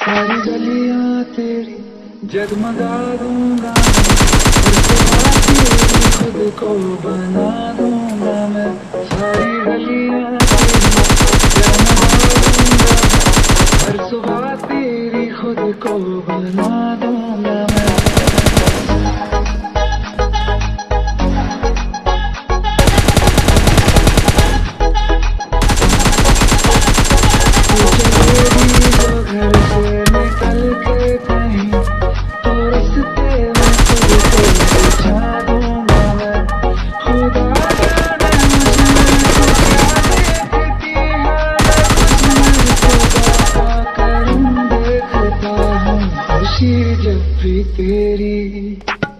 सारी गलियां तेरी जगमगा दूंगा मैं, तेरी खुद को बना दूंगा मैं। सारी गलियां तेरी जगमगा दूंगा, हर सुबह तेरी खुद को बना दूंगा मैं। जब भी तेरी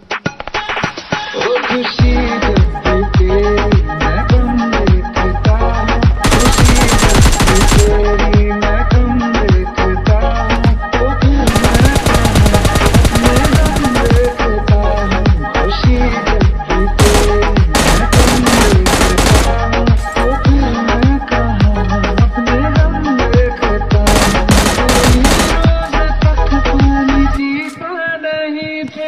ओ खुशी, जब भी तेरी मैं गम देखता हूँ। खुशी जब भी तेरी मैं गम देखता हूँ, ओ फिर मैं गम देखता हूँ। खुशी जब भी तेरी मैं गम देखता हूँ, ओ फिर मैं कहाँ अपने गम देखता हूँ। रोज तक पानी पीता नहीं थे,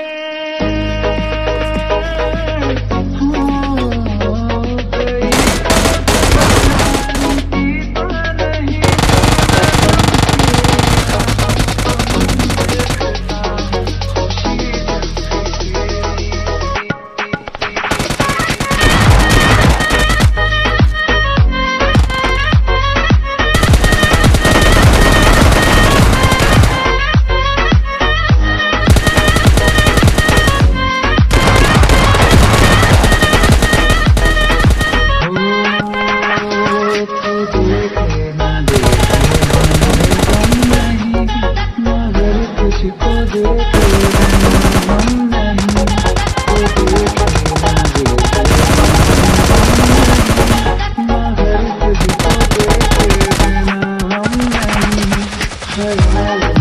hey, hey.